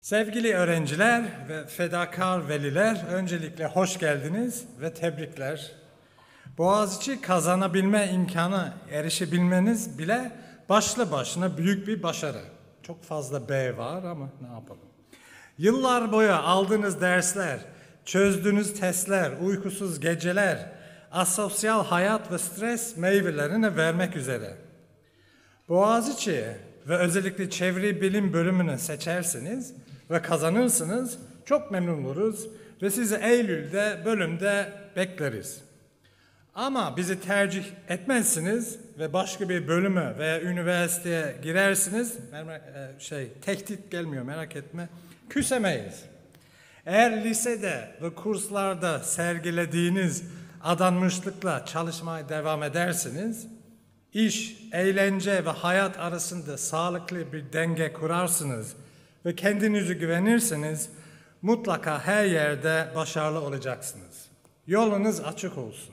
Sevgili öğrenciler ve fedakar veliler, öncelikle hoş geldiniz ve tebrikler. Boğaziçi kazanabilme imkanı erişebilmeniz bile başlı başına büyük bir başarı. Çok fazla B var ama ne yapalım. Yıllar boyu aldığınız dersler, çözdüğünüz testler, uykusuz geceler, asosyal hayat ve stres meyvelerini vermek üzere. Boğaziçi ve özellikle çevre bilim bölümünü seçersiniz ve kazanırsınız, çok memnun oluruz ve sizi Eylül'de bölümde bekleriz. Ama bizi tercih etmezsiniz ve başka bir bölüme veya üniversiteye girersiniz, tehdit gelmiyor merak etme, küsemeyiz. Eğer lisede ve kurslarda sergilediğiniz adanmışlıkla çalışmaya devam edersiniz, İş, eğlence ve hayat arasında sağlıklı bir denge kurarsınız ve kendinize güvenirseniz mutlaka her yerde başarılı olacaksınız. Yolunuz açık olsun.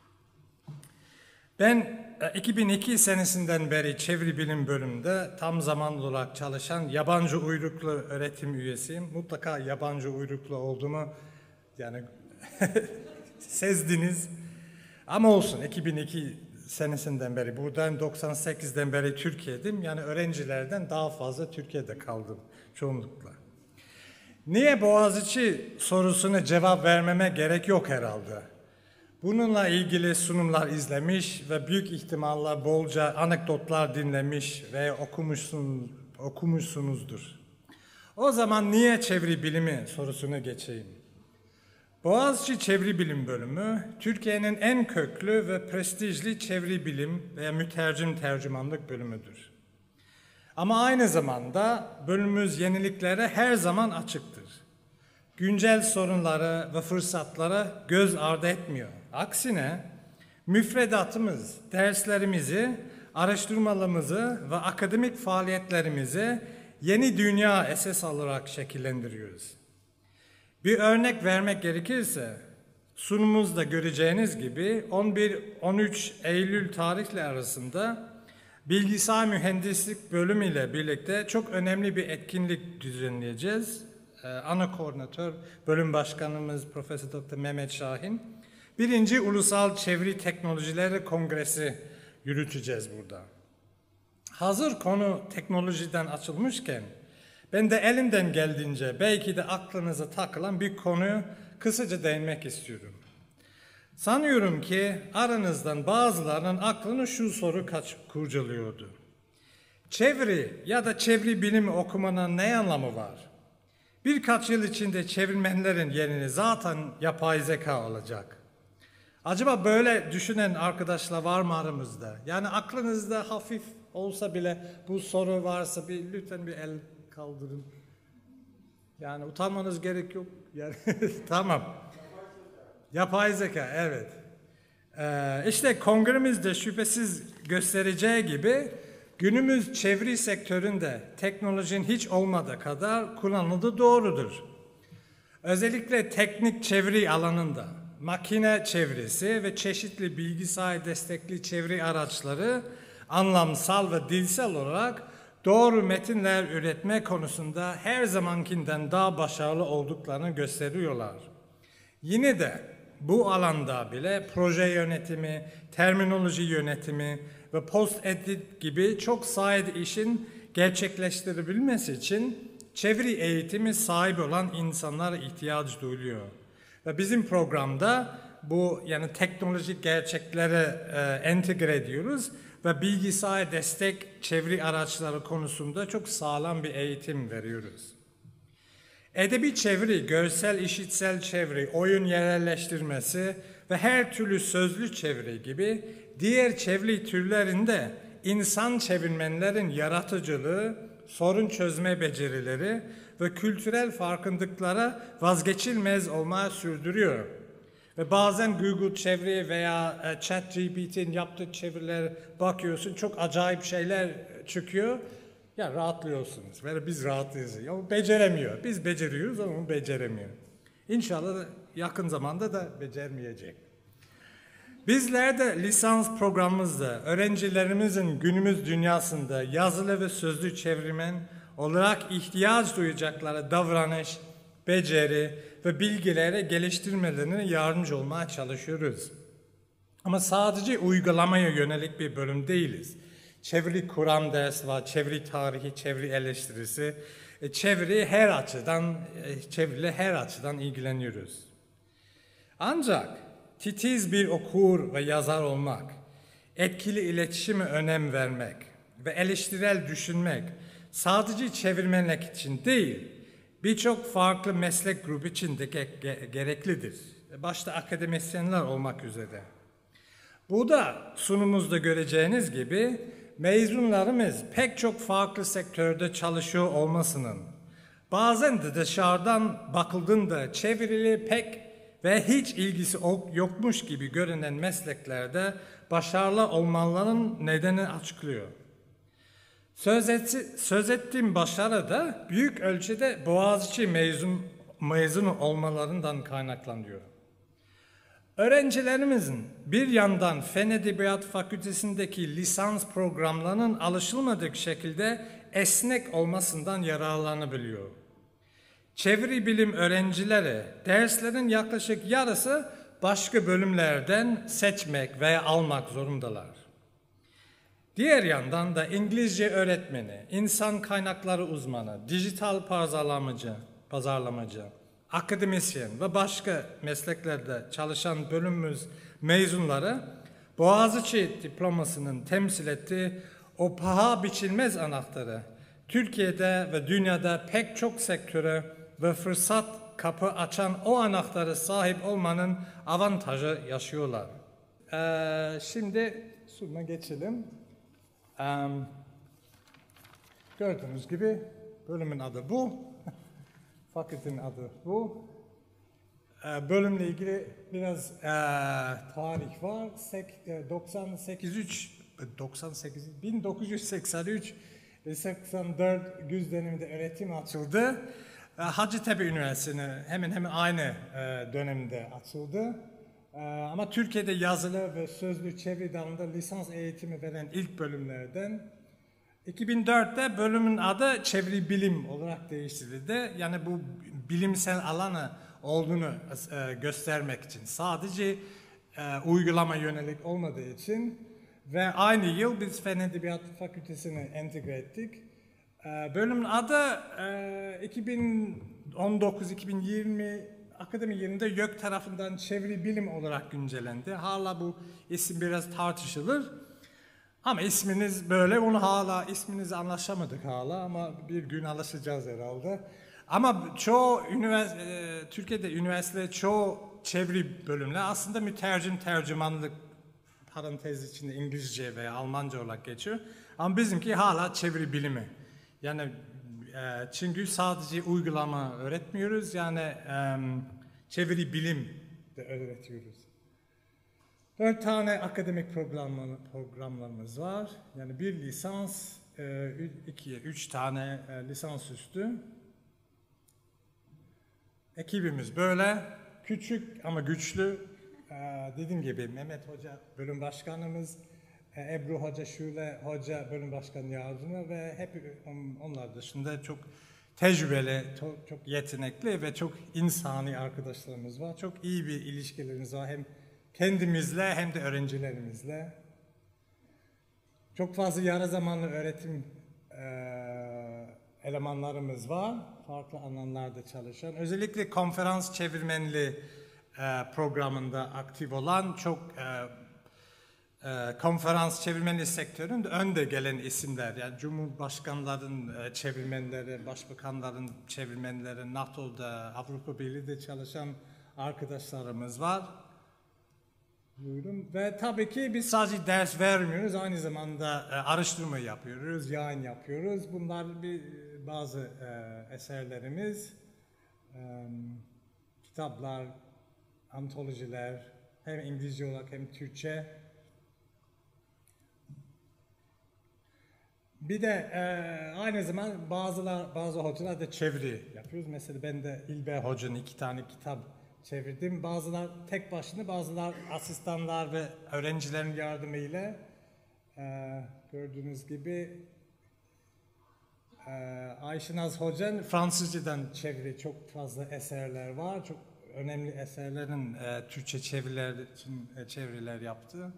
Ben 2002 senesinden beri çevre bilim bölümünde tam zamanlı olarak çalışan yabancı uyruklu öğretim üyesiyim. Mutlaka yabancı uyruklu olduğumu yani sezdiniz. Ama olsun 2002 senesinden beri, buradan 98'den beri Türkiye'deyim. Yani öğrencilerden daha fazla Türkiye'de kaldım çoğunlukla. Niye Boğaziçi sorusuna cevap vermeme gerek yok herhalde. Bununla ilgili sunumlar izlemiş ve büyük ihtimalle bolca anekdotlar dinlemiş ve okumuşsunuzdur. O zaman niye çevre bilimi sorusuna geçeyim. Boğaziçi Çevre Bilim Bölümü, Türkiye'nin en köklü ve prestijli çevre bilim veya tercümanlık bölümüdür. Ama aynı zamanda bölümümüz yeniliklere her zaman açıktır. Güncel sorunları ve fırsatlara göz ardı etmiyor. Aksine müfredatımız, derslerimizi, araştırmalarımızı ve akademik faaliyetlerimizi yeni dünya esas alarak şekillendiriyoruz. Bir örnek vermek gerekirse, sunumumuzda göreceğiniz gibi 11-13 Eylül tarihleri arasında bilgisayar mühendislik bölümü ile birlikte çok önemli bir etkinlik düzenleyeceğiz. Ana koordinatör, bölüm başkanımız Profesör Dr. Mehmet Şahin, 1. Ulusal Çevre Teknolojileri Kongresi yürüteceğiz burada. Hazır konu teknolojiden açılmışken, ben de elimden geldiğince belki de aklınıza takılan bir konuyu kısaca değinmek istiyorum. Sanıyorum ki aranızdan bazılarının aklını şu soru kurcalıyordu. Çevre ya da çevre bilimi okumanın ne anlamı var? Birkaç yıl içinde çevirmenlerin yerini zaten yapay zeka alacak. Acaba böyle düşünen arkadaşlar var mı aramızda? Yani aklınızda hafif olsa bile bu soru varsa lütfen bir el kaldırın. Yani utanmanız gerek yok. Yani, tamam. Yapay zeka, evet. İşte kongremizde şüphesiz göstereceği gibi günümüz çevre sektöründe teknolojinin hiç olmadığı kadar kullanıldığı doğrudur. Özellikle teknik çevre alanında makine çevresi ve çeşitli bilgisayar destekli çevre araçları anlamsal ve dilsel olarak doğru metinler üretme konusunda her zamankinden daha başarılı olduklarını gösteriyorlar. Yine de bu alanda bile proje yönetimi, terminoloji yönetimi ve post-edit gibi çok sayıda işin gerçekleştirebilmesi için çevre eğitimi sahibi olan insanlara ihtiyaç duyuluyor. Ve bizim programda bu yani teknolojik gerçekleri entegre ediyoruz ve bilgisayar destek çevre araçları konusunda çok sağlam bir eğitim veriyoruz. Edebi çevre, görsel işitsel çevre, oyun yerelleştirmesi ve her türlü sözlü çevre gibi diğer çevre türlerinde insan çevirmenlerin yaratıcılığı, sorun çözme becerileri ve kültürel farkındıklara vazgeçilmez olmaya sürdürüyor. Ve bazen Google çeviri veya ChatGPT'nin yaptığı çeviriler bakıyorsun, çok acayip şeyler çıkıyor. Ya rahatlıyorsunuz. Ve biz rahatlıyoruz. Ya o beceremiyor. Biz beceriyoruz ama o beceremiyor. İnşallah yakın zamanda da becermeyecek. Bizler de lisans programımızda öğrencilerimizin günümüz dünyasında yazılı ve sözlü çevirmen olarak ihtiyaç duyacakları davranış, beceri ve bilgileri geliştirmelerine yardımcı olmaya çalışıyoruz. Ama sadece uygulamaya yönelik bir bölüm değiliz. Çeviri kuram dersi var, çeviri tarihi, çeviri eleştirisi. Çeviriyle her açıdan ilgileniyoruz. Ancak titiz bir okur ve yazar olmak, etkili iletişime önem vermek ve eleştirel düşünmek sadece çevirmenlik için değil, birçok farklı meslek grubu için de gereklidir. Başta akademisyenler olmak üzere. Bu da sunumumuzda göreceğiniz gibi mezunlarımız pek çok farklı sektörde çalışıyor olmasının, bazen de dışarıdan bakıldığında çevrili pek ve hiç ilgisi yokmuş gibi görünen mesleklerde başarılı olmalarının nedeni açıklıyor. Söz ettiğim başarı da büyük ölçüde Boğaziçi mezunu olmalarından kaynaklanıyor. Öğrencilerimizin bir yandan Fen Edebiyat Fakültesindeki lisans programlarının alışılmadık şekilde esnek olmasından yararlanabiliyor. Çeviri bilim öğrencileri derslerin yaklaşık yarısı başka bölümlerden seçmek veya almak zorundalar. Diğer yandan da İngilizce öğretmeni, insan kaynakları uzmanı, dijital pazarlamacı, akademisyen ve başka mesleklerde çalışan bölümümüz mezunları Boğaziçi diplomasının temsil ettiği o paha biçilmez anahtarı Türkiye'de ve dünyada pek çok sektöre ve fırsat kapı açan o anahtarı sahip olmanın avantajı yaşıyorlar. Şimdi sunuma geçelim. Gördüğünüz gibi bölümün adı bu. Fakültenin adı bu. Bölümle ilgili biraz tarih var. 1983 ve 84 güz döneminde öğretim açıldı. Hacettepe Üniversitesi'ne hemen hemen aynı dönemde açıldı. Ama Türkiye'de yazılı ve sözlü çeviri dalında lisans eğitimi veren ilk bölümlerden. 2004'te bölümün adı çeviri bilim olarak değiştirildi. Yani bu bilimsel alanı olduğunu göstermek için. Sadece uygulama yönelik olmadığı için ve aynı yıl biz Fen Edebiyat Fakültesine entegre ettik. Bölümün adı 2019-2020 akademi yılında YÖK tarafından çeviri bilim olarak güncellendi. Hala bu isim biraz tartışılır. Ama isminiz böyle, isminizi anlaşamadık hala ama bir gün alışacağız herhalde. Ama Türkiye'de üniversitede çoğu çeviri bölümler aslında mütercim tercümanlık parantez içinde İngilizce veya Almanca olarak geçiyor. Ama bizimki hala çeviri bilimi. Yani çünkü sadece uygulama öğretmiyoruz, yani çeviri bilim de öğretiyoruz. 4 tane akademik programlarımız var. Yani bir lisans, 3 tane lisansüstü. Ekibimiz böyle küçük ama güçlü. Dediğim gibi Mehmet Hoca bölüm başkanımız, Ebru Hoca, Şule Hoca bölüm başkanı yardımcı ve hep onlar dışında çok tecrübeli, çok yetenekli ve çok insani arkadaşlarımız var. Çok iyi bir ilişkilerimiz var hem kendimizle hem de öğrencilerimizle. Çok fazla yarı zamanlı öğretim elemanlarımız var. Farklı alanlarda çalışan. Özellikle konferans çevirmenliği programında aktif olan çok konferans çevirmenliği sektöründe önde gelen isimler. Yani Cumhurbaşkanların çevirmenleri, başbakanların çevirmenleri, NATO'da, Avrupa Birliği'de çalışan arkadaşlarımız var. Buyurun. Ve tabii ki biz sadece ders vermiyoruz, aynı zamanda araştırma yapıyoruz, yayın yapıyoruz. Bunlar bazı eserlerimiz, kitaplar, antolojiler, hem İngilizce olarak hem Türkçe. Bir de aynı zamanda bazı hocalar da çeviri yapıyoruz. Mesela ben de İlber Hoca'nın 2 tane kitap çevirdim. Bazılar tek başına, bazılar asistanlar ve öğrencilerin yardımıyla gördüğünüz gibi Ayşe Naz Hoca'nın Fransızcadan çeviri çok fazla eserler var. Çok önemli eserlerin Türkçe çeviriler için çeviriler yaptı.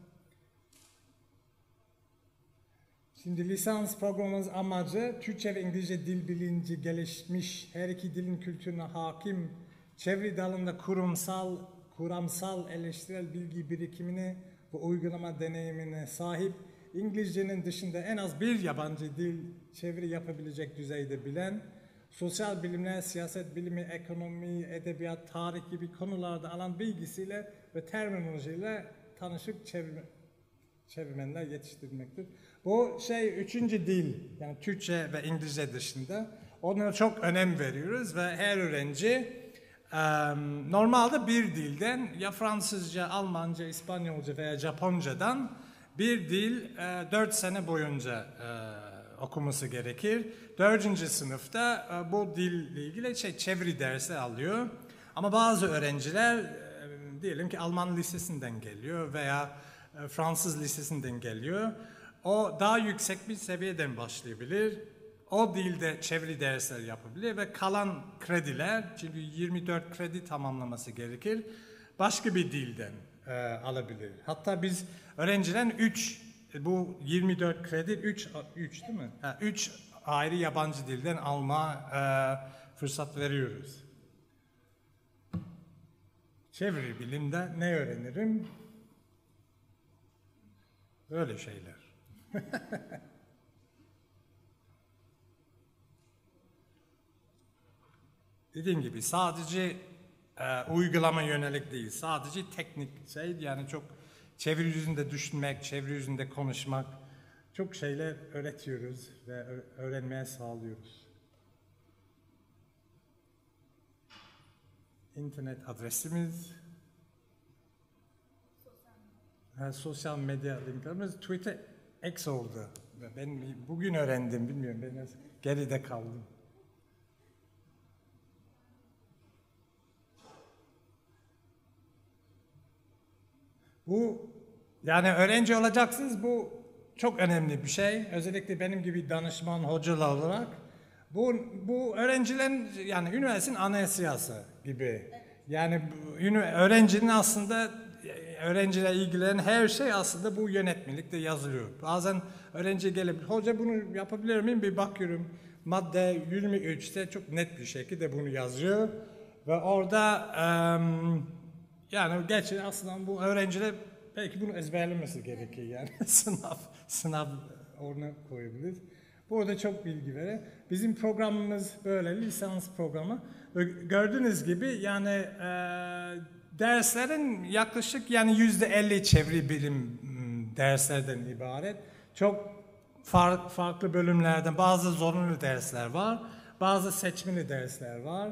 Şimdi lisans programımız amacı Türkçe ve İngilizce dil bilinci gelişmiş, her iki dilin kültürüne hakim, çeviri dalında kuramsal eleştirel bilgi birikimine ve uygulama deneyimine sahip, İngilizcenin dışında en az bir yabancı dil çeviri yapabilecek düzeyde bilen, sosyal bilimler, siyaset bilimi, ekonomi, edebiyat, tarih gibi konularda alan bilgisiyle ve terminolojiyle tanışık çevirmenler yetiştirmektir. Bu üçüncü dil, yani Türkçe ve İngilizce dışında. Ona çok önem veriyoruz ve her öğrenci normalde bir dilden, ya Fransızca, Almanca, İspanyolca veya Japoncadan bir dil 4 sene boyunca okuması gerekir. 4. sınıfta bu dille ilgili çeviri dersi alıyor. Ama bazı öğrenciler diyelim ki Alman lisesinden geliyor veya Fransız lisesinden geliyor. O daha yüksek bir seviyeden başlayabilir. O dilde çeviri dersleri yapabilir ve kalan krediler, çünkü 24 kredi tamamlaması gerekir, başka bir dilden alabilir. Hatta biz öğrencilerin bu 24 kredi 3 değil mi? 3 ayrı yabancı dilden alma fırsat veriyoruz. Çeviri bilimde ne öğrenirim? Öyle şeyler. Dediğim gibi sadece uygulama yönelik değil, sadece teknik yani çok çeviri yüzünde düşünmek, çeviri yüzünde konuşmak, çok şeyler öğretiyoruz ve öğrenmeye sağlıyoruz. İnternet adresimiz, sosyal medya linklerimiz, Twitter X oldu. Ben bugün öğrendim, bilmiyorum, ben geride kaldım. Bu, yani öğrenci olacaksınız, bu çok önemli bir şey. Özellikle benim gibi danışman hocalar olarak. Bu öğrencilerin, yani üniversitenin anayasası gibi. Yani öğrencinin aslında, öğrenciyle ilgilenen her şey aslında bu yönetmelikte yazılıyor. Bazen öğrenci gelip, hoca bunu yapabilir miyim? Bir bakıyorum, madde 23'te çok net bir şekilde bunu yazıyor. Ve orada yani gerçekten aslında bu öğrenciler belki bunu ezberlemesi gerekir, yani sınav oruna koyabiliriz. Burada çok bilgi verir. Bizim programımız böyle lisans programı. Gördüğünüz gibi yani derslerin yaklaşık yani %50 çeviri bilim derslerden ibaret. Çok farklı bölümlerden bazı zorunlu dersler var, bazı seçmeli dersler var.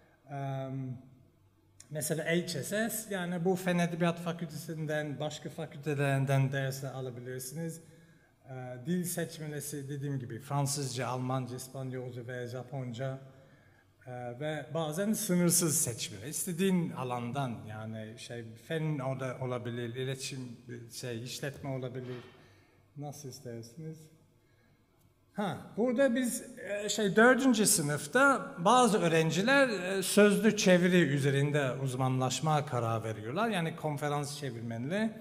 Mesela HSS, yani bu Fen Edebiyat Fakültesinden, başka fakültelerden dersler alabilirsiniz. Dil seçmelisi dediğim gibi Fransızca, Almanca, İspanyolca veya Japonca ve bazen sınırsız seçmeli. İstediğin alandan, yani fen olabilir, iletişim, işletme olabilir. Nasıl istersiniz? Burada biz 4. sınıfta bazı öğrenciler sözlü çeviri üzerinde uzmanlaşmaya karar veriyorlar. Yani konferans çevirmenliği.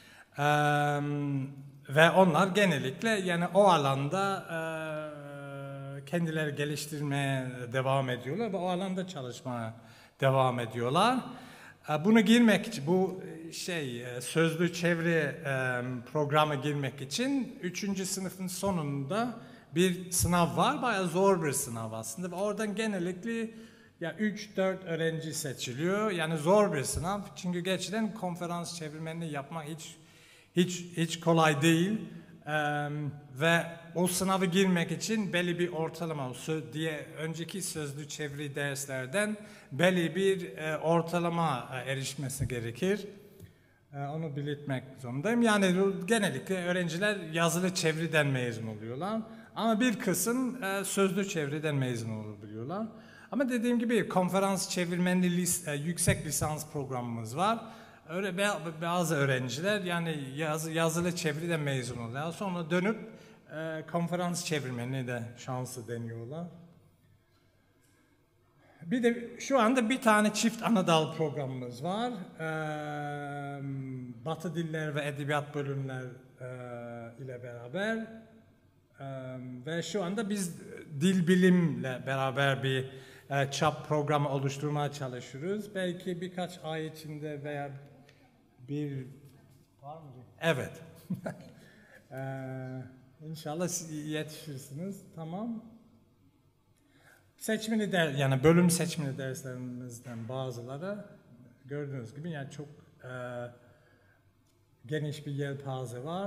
Ve onlar genellikle yani o alanda kendileri geliştirmeye devam ediyorlar ve o alanda çalışmaya devam ediyorlar. Bunu girmek için, bu sözlü çeviri programı girmek için 3. sınıfın sonunda bir sınav var. Bayağı zor bir sınav aslında. Ve oradan genellikle 3-4 öğrenci seçiliyor. Yani zor bir sınav. Çünkü gerçekten konferans çevirmenliği yapmak hiç kolay değil. Ve o sınavı girmek için belli bir ortalama, önceki sözlü çeviri derslerden belli bir ortalama erişmesi gerekir. Onu belirtmek zorundayım. Yani genellikle öğrenciler yazılı çeviriden mezun oluyorlar. Ama bir kısım sözlü çeviriden mezun olabiliyorlar. Ama dediğim gibi konferans çevirmenliği yüksek lisans programımız var. Öyle bazı öğrenciler yani yazılı çeviriden mezun oluyorlar. Sonra dönüp konferans çevirmeni de şansı deniyorlar. Bir de şu anda bir tane çift anadal programımız var. Batı Diller ve Edebiyat bölümler ile beraber. Ve şu anda biz dil bilimle beraber bir çap programı oluşturmaya çalışıyoruz. Belki birkaç ay içinde veya bir... Var mı? Evet. İnşallah yetişirsiniz. Tamam. Seçmeli yani bölüm seçmeli derslerimizden bazıları gördüğünüz gibi yani çok geniş bir yelpaze var.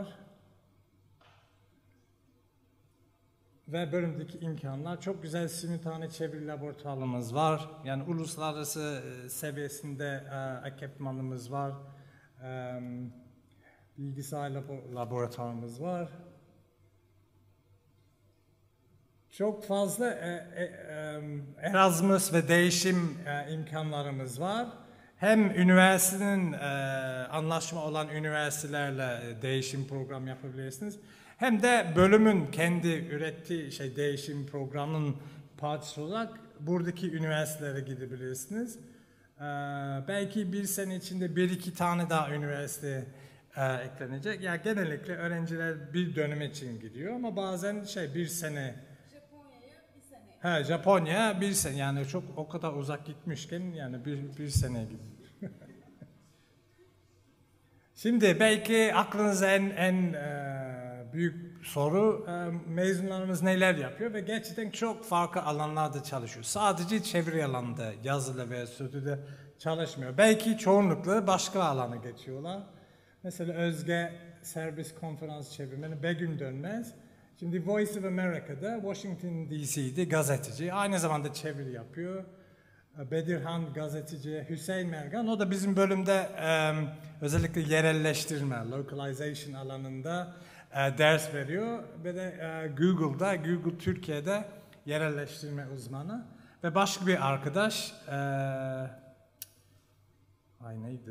Ve bölümdeki imkanlar çok güzel simultane çeviri laboratuvarımız var. Yani uluslararası seviyesinde ekipmanımız var. Bilgisayar laboratuvarımız var. Çok fazla Erasmus ve değişim imkanlarımız var. Hem üniversitenin anlaşma olan üniversitelerle değişim program yapabilirsiniz. Hem de bölümün kendi ürettiği değişim programının parçası olarak buradaki üniversitelere gidebilirsiniz. Belki bir sene içinde bir iki tane daha üniversite eklenecek. Yani genellikle öğrenciler bir dönem için gidiyor ama bazen bir sene. Japonya'ya bir sene. Japonya bir sene, yani çok o kadar uzak gitmişken yani bir sene gidiyor. Şimdi belki aklınıza en büyük soru, mezunlarımız neler yapıyor ve gerçekten çok farklı alanlarda çalışıyor. Sadece çeviri alanında, yazılı ve sözlüde çalışmıyor. Belki çoğunlukla başka alana geçiyorlar. Mesela Özge serbest konferans çevirmeni, Begüm Dönmez. Şimdi Voice of America'da, Washington DC'de gazeteci, aynı zamanda çeviri yapıyor. Bedirhan gazeteci, Hüseyin Mergan, o da bizim bölümde özellikle yerelleştirme, localization alanında ders veriyor. Ve de Google Türkiye'de yerelleştirme uzmanı. Ve başka bir arkadaş, neydi?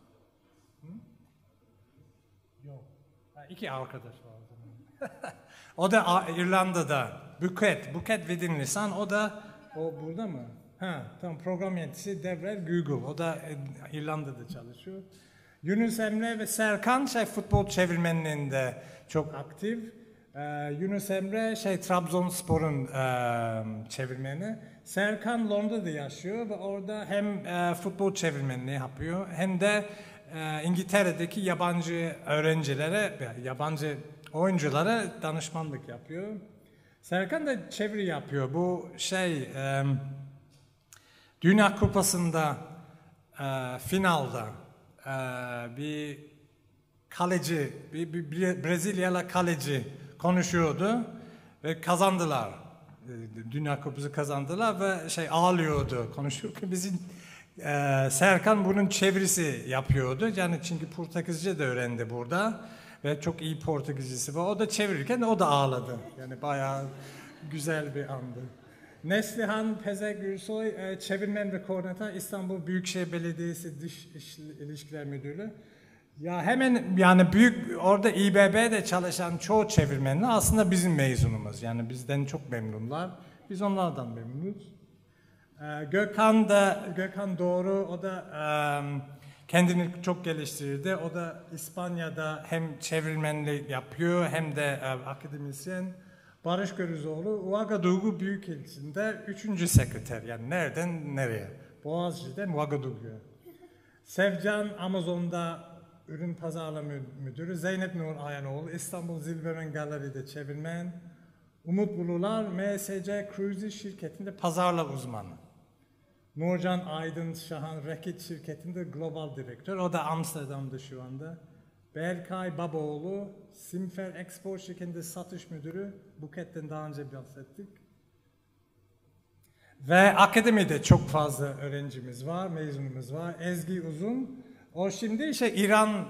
Yok, iki arkadaş vardı. O da İrlanda'da, Buket Vidinlisan, o burada mı? Tamam, program yöneticisi Devrer Google, o da İrlanda'da çalışıyor. Yunus Emre ve Serkan futbol çevirmenliğinde çok aktif. Yunus Emre Trabzonspor'un çevirmeni. Serkan Londra'da yaşıyor ve orada hem futbol çevirmenliği yapıyor hem de İngiltere'deki yabancı öğrencilere, yabancı oyunculara danışmanlık yapıyor. Serkan da çeviri yapıyor. Bu Dünya Kupası'nda finalda bir kaleci, bir Brezilyalı kaleci konuşuyordu ve kazandılar. Dünya Kupası kazandılar ve ağlıyordu konuşurken. Bizim Serkan bunun çevirisi yapıyordu. Yani çünkü Portekizce de öğrendi burada ve çok iyi Portekizcesi var. O da çevirirken o da ağladı. Yani bayağı güzel bir andı. Neslihan Pezek Gürsoy, çevirmen ve koordinatör, İstanbul Büyükşehir Belediyesi Dış İlişkiler Müdürü. Ya hemen yani orada İBB'de çalışan çoğu çevirmenler aslında bizim mezunumuz. Yani bizden çok memnunlar. Biz onlardan memnunuz. Gökhan Doğru, o da kendini çok geliştirdi. O da İspanya'da hem çevirmenlik yapıyor hem de akademisyen. Barış Görüzoğlu, Ouagadougou Büyükelçisi'nde 3. sekreter. Yani nereden nereye? Boğaziçi'den Ouagadougou'ya. Sevcan Amazon'da ürün pazarlama müdürü. Zeynep Nur Ayanoğlu, İstanbul Zilveren Galeri'de çevirmen. Umut Bulular, MSC Cruise şirketinde pazarlama uzmanı. Nurcan Aydın Şahan, Rekit şirketinde global direktör. O da Amsterdam'da şu anda. Berkay Babaoğlu, Simfer Export şirketinde satış müdürü. Buket'ten daha önce bahsettik. Ve akademide çok fazla öğrencimiz var, mezunumuz var. Ezgi Uzun, o şimdi İran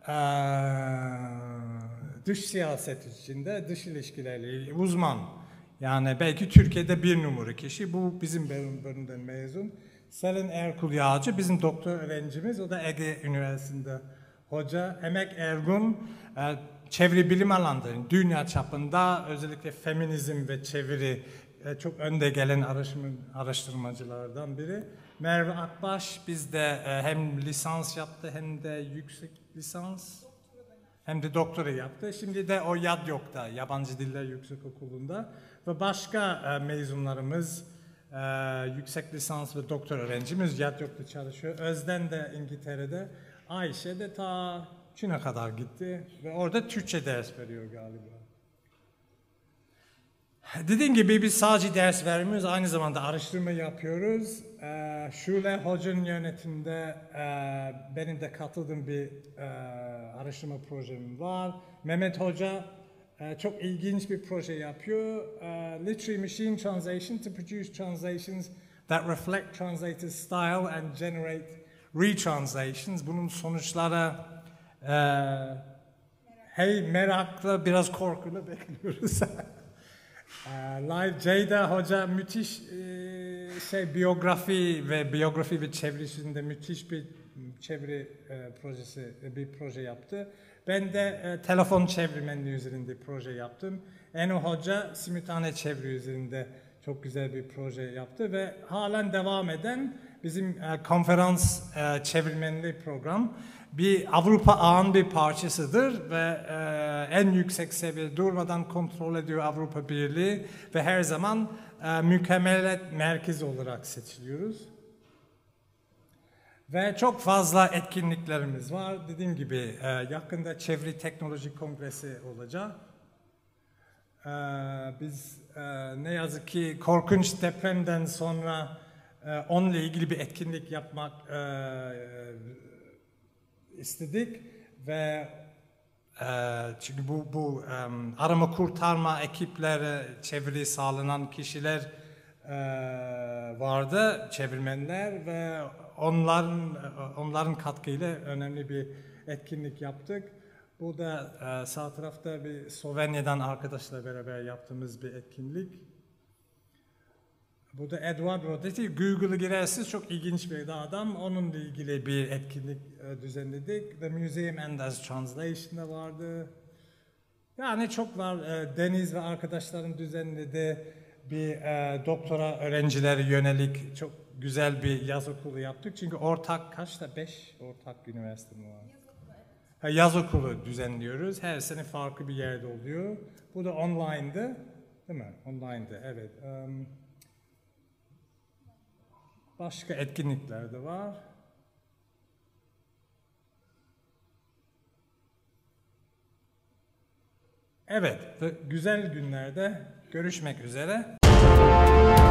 dış siyaset içinde, dış ilişkilerle uzman. Yani belki Türkiye'de bir numara kişi, bu bizim bölümden mezun. Selin Erkul Yağcı, bizim doktor öğrencimiz, o da Ege Üniversitesi'nde hoca, Emek Ergun, çeviri bilim alanları, dünya çapında özellikle feminizm ve çeviri çok önde gelen araştırmacılardan biri. Merve Akbaş bizde hem lisans yaptı hem de yüksek lisans hem de doktora yaptı. Şimdi de o Yadyok'ta, Yabancı Diller Yüksekokulu'nda ve başka mezunlarımız, yüksek lisans ve doktor öğrencimiz Yadyok'ta çalışıyor. Özden de İngiltere'de, Ayşe de ta Çin'e kadar gitti ve orada Türkçe ders veriyor galiba. Dediğim gibi biz sadece ders vermiyoruz, aynı zamanda araştırma yapıyoruz. Şule Hoca'nın yönetiminde benim de katıldığım bir araştırma projem var. Mehmet Hoca çok ilginç bir proje yapıyor. Literary Machine Translation to produce translations that reflect translator's style and generate retranslations. Bunun sonuçları merakla, biraz korkuyla bekliyoruz. Live Ceyda Hoca müthiş biyografi ve çevirisinde müthiş bir çeviri bir proje yaptı. Ben de telefon çevirmenliği üzerinde proje yaptım. Eno Hoca simultane çeviri üzerinde çok güzel bir proje yaptı ve halen devam eden bizim konferans çevirmenliği program bir Avrupa ağının bir parçasıdır ve en yüksek seviyede durmadan kontrol ediyor Avrupa Birliği ve her zaman mükemmeliyet merkezi olarak seçiliyoruz. Ve çok fazla etkinliklerimiz var. Dediğim gibi yakında Çeviri Teknoloji Kongresi olacak. Biz ne yazık ki korkunç depremden sonra onunla ilgili bir etkinlik yapmak istedik ve çünkü bu arama kurtarma ekipleri, çeviri sağlanan kişiler vardı, çevirmenler ve onların katkıyla önemli bir etkinlik yaptık. Bu da sağ tarafta bir Slovenya'dan arkadaşla beraber yaptığımız bir etkinlik. Bu da Edward Rodeti. Google'a girerseniz çok ilginç bir adam. Onunla ilgili bir etkinlik düzenledik. The Museum and as Translation'da vardı. Yani çok var. Deniz ve arkadaşların düzenlediği bir doktora öğrencilere yönelik çok güzel bir yaz okulu yaptık. Çünkü kaçta? 5 ortak üniversite mi var? Yaz okulu düzenliyoruz. Her sene farklı bir yerde oluyor. Bu da online'dı. Değil mi? Online'dı, evet. Başka etkinlikler de var. Evet, güzel günlerde görüşmek üzere.